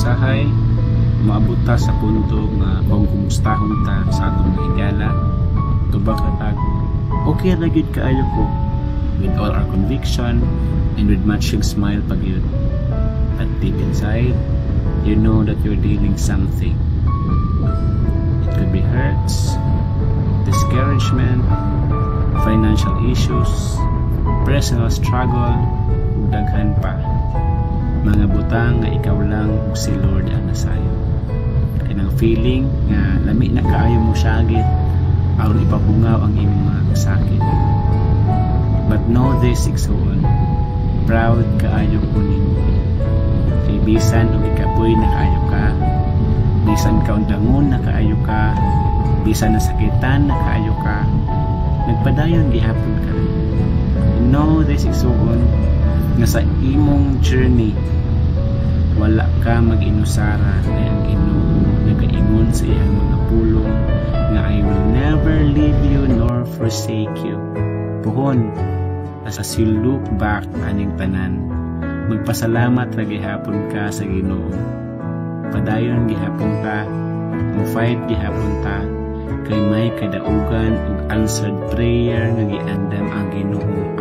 usahay maabot ta sa punto nga kung kumustahon ta sa atong mga higala tubag katag okay ra gyud kaayo ko with all our conviction and with matching smile pagyud. But deep inside, you know that you're dealing something. It could be hurts, discouragement, financial issues, personal struggle, ug daghan pa. Mga butang nga ikaw lang ug si Lord ang nasayo. Kanang feeling nga lami na kaayo mo syagit aron ipabungaw ang imong mga kasakit. But know this, igsoon, proud kaayo ko ninyo. Kay bisan o ikapoy na kaayo ka, bisan kaundangon na kaayo ka, bisan nasakitan na kaayo ka, nagpadayon gihapon ka. Know this, igsoon, nga sa imong journey, wala ka mag-inusara na ang Ginoo nagaingon sa iyang mga pulong nga I will never leave you nor forsake you. Puhon, as you look back aning tanan, magpasalamat ra gihapon ka sa Ginoo. Padayon gihapon ka, mo-fight gihapon ta, kay may kadaugan ug answered prayer nga giandam ang Ginoo